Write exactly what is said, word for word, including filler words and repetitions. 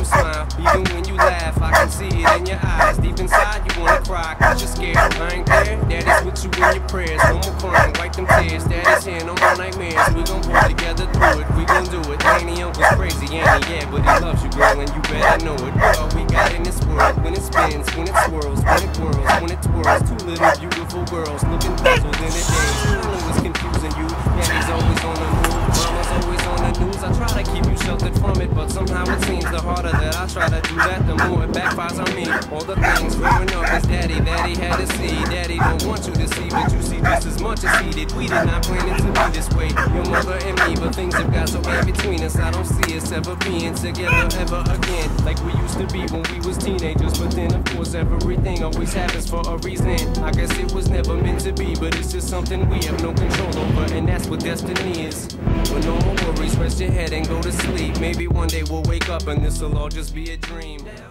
you smile, even when you laugh, I can see it in your eyes. Deep inside, you wanna cry, cause you're scared. I ain't there, daddy's with you in your prayers. No more crying, wipe them tears. Daddy's here, no more nightmares. We gon' pull together through it, we gon' do it. Ain't he uncle's crazy, ain't he? Yeah, but he loves you, girl, and you better know it. What all we got in this world, when it spins, when it swirls, when it whirls, when it twirls. Two little beautiful girls looking puzzled in their days. I know it's confusing you, daddy's always on the move, mama's always on the news. I try to keep you sheltered from it, but somehow it seems the harder that I try to do that, the more it backfires on me. All the things growing up is daddy that he had to see. Daddy don't want you to see, but you see just as much as he did. We did not plan it to be this way, your mother and me, but things have got so bad between us. I don't see us ever being together ever again, like we used to be when we was teenagers. But then of course everything always happens for a reason. I guess it was never meant to be, but it's just something we have no control over, and that's what destiny is. But no more worries, rest your head and go to sleep. Maybe one day we'll wake up and this'll all just be a dream.